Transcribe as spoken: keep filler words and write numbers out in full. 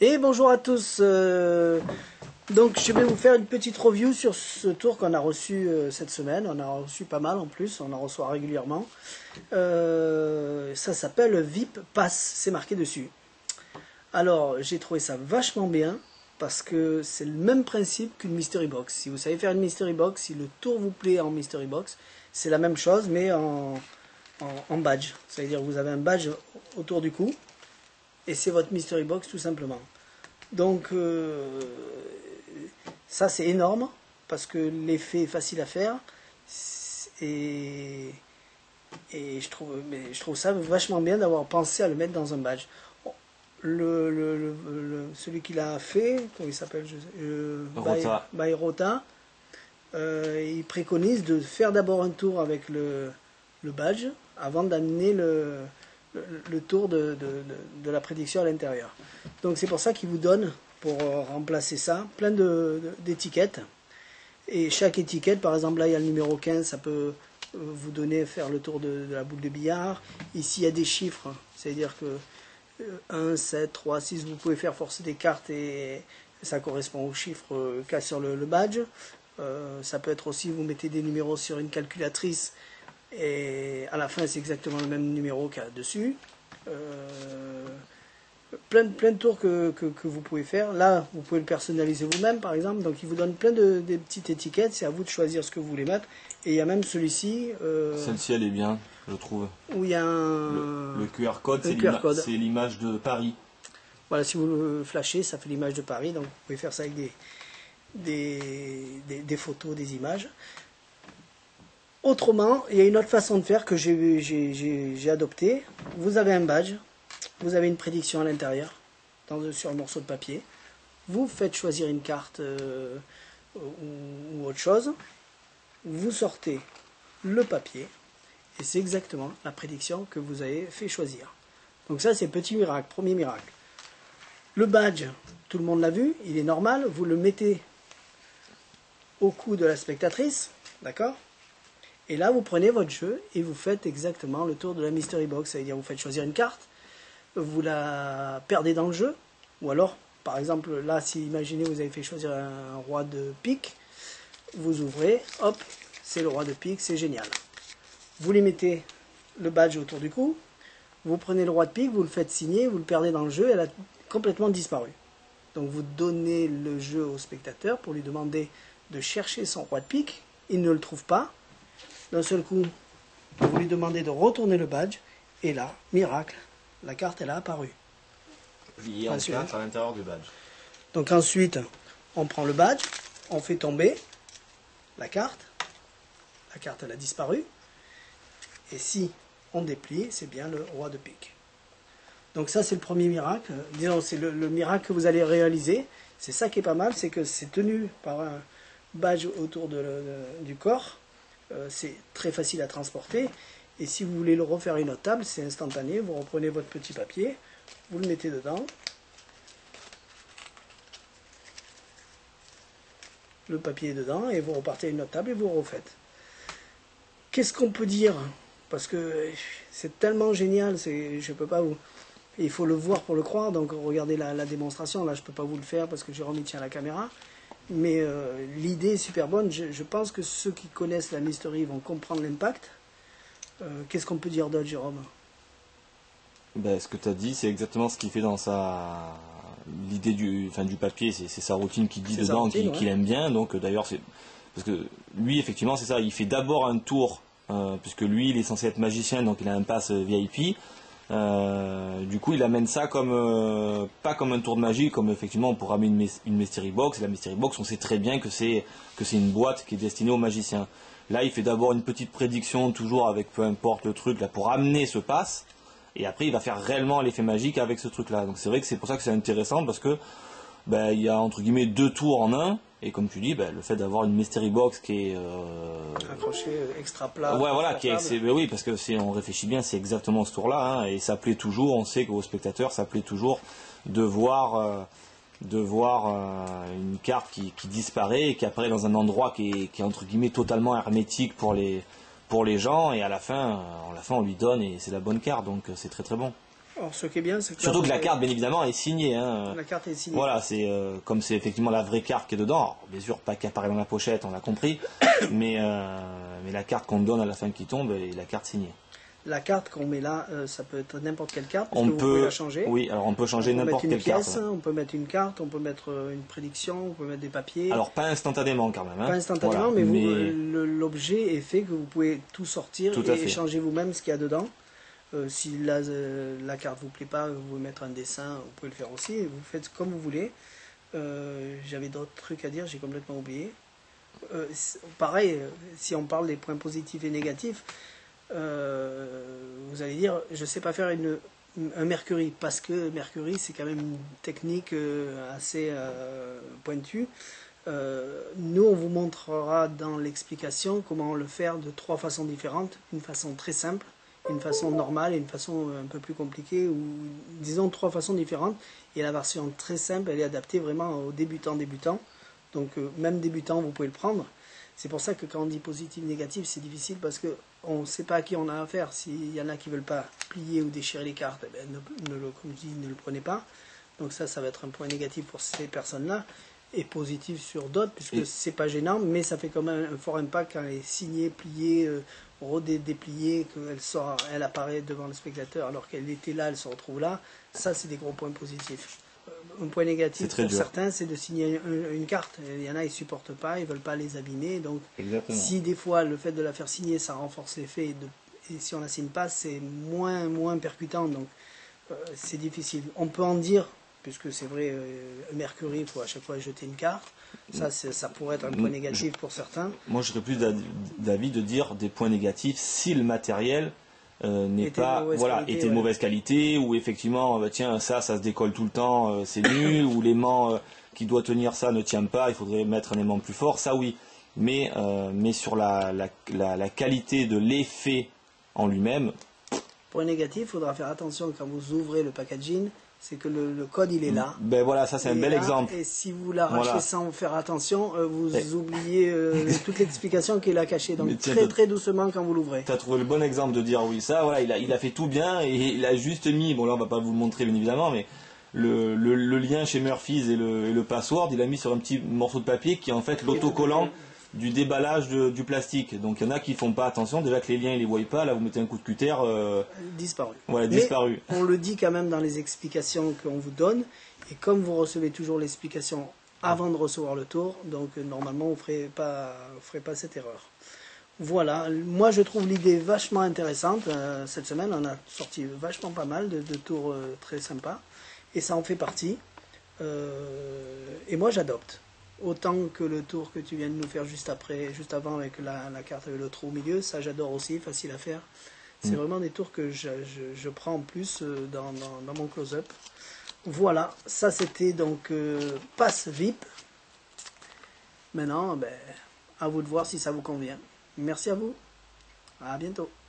Et bonjour à tous. Euh, donc je vais vous faire une petite review sur ce tour qu'on a reçu euh, cette semaine. On a reçu pas mal en plus, on en reçoit régulièrement. Euh, ça s'appelle V I P Pass, c'est marqué dessus. Alors j'ai trouvé ça vachement bien parce que c'est le même principe qu'une Mystery Box. Si vous savez faire une Mystery Box, si le tour vous plaît en Mystery Box, c'est la même chose mais en, en, en badge. C'est-à-dire que vous avez un badge autour du cou. Et c'est votre Mystery Box tout simplement. Donc euh, ça c'est énorme parce que l'effet est facile à faire et, et je, trouve, mais je trouve ça vachement bien d'avoir pensé à le mettre dans un badge. Le, le, le, le, celui qui l'a fait, comment il s'appelle, euh, Rota. By, By Rota, euh, il préconise de faire d'abord un tour avec le, le badge avant d'amener le Le, le tour de, de, de, de la prédiction à l'intérieur. Donc c'est pour ça qu'il vous donne, pour euh, remplacer ça, plein de, de, d'étiquettes. Et chaque étiquette, par exemple là il y a le numéro quinze, ça peut euh, vous donner, faire le tour de, de la boule de billard. Ici il y a des chiffres, c'est-à-dire que euh, un, sept, trois, six, vous pouvez faire forcer des cartes et ça correspond aux chiffres euh, qu'il y a sur le, le badge. Euh, ça peut être aussi, vous mettez des numéros sur une calculatrice et à la fin c'est exactement le même numéro qu'il y a dessus. Euh, plein, plein de tours que, que, que vous pouvez faire. Là vous pouvez le personnaliser vous-même par exemple, donc il vous donne plein de, de petites étiquettes, c'est à vous de choisir ce que vous voulez mettre. Et il y a même celui-ci euh, celle-ci elle est bien, je trouve, où il y a un le, le Q R code, le c'est l'image de Paris. Voilà, si vous le flashez ça fait l'image de Paris, donc vous pouvez faire ça avec des, des, des, des photos, des images. Autrement, il y a une autre façon de faire que j'ai adoptée. Vous avez un badge, vous avez une prédiction à l'intérieur, sur un morceau de papier. Vous faites choisir une carte euh, ou, ou autre chose. Vous sortez le papier et c'est exactement la prédiction que vous avez fait choisir. Donc ça c'est petit miracle, premier miracle. Le badge, tout le monde l'a vu, il est normal. Vous le mettez au cou de la spectatrice, d'accord ? Et là, vous prenez votre jeu et vous faites exactement le tour de la Mystery Box. C'est-à-dire, vous faites choisir une carte, vous la perdez dans le jeu, ou alors, par exemple, là, si imaginez vous avez fait choisir un roi de pique, vous ouvrez, hop, c'est le roi de pique, c'est génial. Vous lui mettez le badge autour du cou, vous prenez le roi de pique, vous le faites signer, vous le perdez dans le jeu, elle a complètement disparu. Donc, vous donnez le jeu au spectateur pour lui demander de chercher son roi de pique, il ne le trouve pas. D'un seul coup, vous lui demandez de retourner le badge, et là, miracle, la carte elle a apparu. Pliée en quatre à l'intérieur du badge. Donc ensuite, on prend le badge, on fait tomber la carte, la carte elle a disparu, et si on déplie, c'est bien le roi de pique. Donc ça c'est le premier miracle, disons c'est le, le miracle que vous allez réaliser. C'est ça qui est pas mal, c'est que c'est tenu par un badge autour de, de, du corps. C'est très facile à transporter et si vous voulez le refaire une autre table, c'est instantané. Vous reprenez votre petit papier, vous le mettez dedans, le papier est dedans et vous repartez à une autre table et vous refaites. Qu'est-ce qu'on peut dire? Parce que c'est tellement génial, je peux pas vous... il faut le voir pour le croire, donc regardez la, la démonstration. Là je peux pas vous le faire parce que Jérôme il tient la caméra. Mais euh, l'idée est super bonne. Je, je pense que ceux qui connaissent la Mystery vont comprendre l'impact. Euh, Qu'est-ce qu'on peut dire d'autre, Jérôme? Ben, ce que tu as dit, c'est exactement ce qu'il fait dans sa... L'idée du, enfin, du papier, c'est sa routine qu'il dit dedans, qu'il ouais. qu'il aime bien. Donc d'ailleurs, c'est parce que lui, effectivement, c'est ça. Il fait d'abord un tour, euh, puisque lui, il est censé être magicien, donc il a un pass V I P. Euh, du coup il amène ça comme euh, pas comme un tour de magie, comme effectivement on pourrait amener une, une Mystery Box. Et la Mystery Box, on sait très bien que c'est que c'est une boîte qui est destinée aux magiciens. Là il fait d'abord une petite prédiction, toujours avec peu importe le truc là, pour amener ce pass, et après il va faire réellement l'effet magique avec ce truc là. Donc c'est vrai que c'est pour ça que c'est intéressant, parce que ben, il y a entre guillemets deux tours en un. Et comme tu dis, ben, le fait d'avoir une Mystery Box qui est euh... accrochée extra plat, ouais voilà, qui est, ben oui, parce que c'est, on réfléchit bien, c'est exactement ce tour-là, hein, et ça plaît toujours. On sait qu'aux spectateurs, ça plaît toujours de voir, euh, de voir euh, une carte qui, qui disparaît et qui apparaît dans un endroit qui est, qui est entre guillemets totalement hermétique pour les, pour les gens, et à la fin, à la fin, on lui donne et c'est la bonne carte, donc c'est très très bon. Alors, ce qui est bien, c'est que... Surtout que la carte, bien évidemment, est signée. Hein. La carte est signée. Voilà, c'est euh, comme c'est effectivement la vraie carte qui est dedans. Alors, bien sûr, pas qui apparaît dans la pochette, on l'a compris. mais, euh, mais la carte qu'on donne à la fin qui tombe, est la carte signée. La carte qu'on met là, euh, ça peut être n'importe quelle carte, parce on que peut, vous pouvez la changer. Oui, alors on peut changer n'importe quelle pièce, carte. Ouais. On peut mettre une carte, on peut mettre une prédiction, on peut mettre des papiers. Alors pas instantanément quand même. Hein. Pas instantanément, voilà, mais, mais... l'objet est fait que vous pouvez tout sortir tout et changer vous-même ce qu'il y a dedans. Euh, si la, euh, la carte vous plaît pas, vous pouvez mettre un dessin, vous pouvez le faire aussi. Vous faites comme vous voulez. Euh, J'avais d'autres trucs à dire, j'ai complètement oublié. Euh, pareil, si on parle des points positifs et négatifs, Euh, vous allez dire, je ne sais pas faire une, un Mercury, parce que Mercury, c'est quand même une technique euh, assez euh, pointue. Euh, nous, on vous montrera dans l'explication comment le faire de trois façons différentes. Une façon très simple, une façon normale et une façon un peu plus compliquée, ou disons trois façons différentes. Et la version très simple, elle est adaptée vraiment aux débutants débutants. Donc euh, même débutant, vous pouvez le prendre. C'est pour ça que quand on dit positif, négatif, c'est difficile parce qu'on ne sait pas à qui on a affaire. S'il y en a qui ne veulent pas plier ou déchirer les cartes, eh ben, ne, ne le, comme je dis, ne le prenez pas. Donc ça, ça va être un point négatif pour ces personnes-là. Et positif sur d'autres, puisque ce n'est pas gênant, mais ça fait quand même un fort impact quand elle est signée, pliée, euh, rodée, dépliée, qu'elle sort, elle apparaît devant le spectateur alors qu'elle était là, elle se retrouve là. Ça, c'est des gros points positifs. Un point négatif pour dur. Certains, c'est de signer une, une carte. Il y en a, ils ne supportent pas, ils ne veulent pas les abîmer. Donc, Exactement. Si des fois, le fait de la faire signer, ça renforce l'effet, et, et si on ne la signe pas, c'est moins, moins percutant. Donc, euh, c'est difficile. On peut en dire, puisque c'est vrai, euh, Mercury, il faut à chaque fois jeter une carte. Ça, ça pourrait être un point négatif pour certains. Moi, je serais plus d'avis de dire des points négatifs si le matériel... Euh, n'est pas voilà qualité, était de ouais. mauvaise qualité, ou effectivement bah, tiens ça ça se décolle tout le temps, euh, c'est nul, ou l'aimant euh, qui doit tenir ça ne tient pas, il faudrait mettre un aimant plus fort, ça oui, mais euh, mais sur la, la, la, la qualité de l'effet en lui-même. Point négatif, il faudra faire attention quand vous ouvrez le packaging, c'est que le, le code il est là. Ben voilà, ça c'est un bel là, exemple. Et si vous l'arrachez voilà. sans faire attention, euh, vous et... oubliez euh, toute l'explication qui est là cachée. Donc tiens, très très doucement quand vous l'ouvrez. Tu as trouvé le bon exemple de dire oui, ça, voilà, il a, il a fait tout bien et il a juste mis, bon là on va pas vous le montrer bien évidemment, mais le, le, le lien chez Murphy's et le, et le password, il a mis sur un petit morceau de papier qui est en fait l'autocollant du déballage de, du plastique. Donc il y en a qui font pas attention, déjà que les liens ils les voient pas, là vous mettez un coup de cutter euh, disparu. Voilà, disparu. Mais on le dit quand même dans les explications qu'on vous donne, et comme vous recevez toujours l'explication avant de recevoir le tour, donc euh, normalement vous ne ferez pas, vous ferez pas cette erreur. Voilà, moi je trouve l'idée vachement intéressante. Euh, cette semaine on a sorti vachement pas mal de, de tours euh, très sympas, et ça en fait partie. Euh, et moi j'adopte. Autant que le tour que tu viens de nous faire juste après, juste avant avec la, la carte avec le trou au milieu, ça j'adore aussi, facile à faire. C'est mmh. vraiment des tours que je, je, je prends en plus dans, dans, dans mon close-up. Voilà, ça c'était donc euh, passe V I P. Maintenant, ben, à vous de voir si ça vous convient. Merci à vous, à bientôt.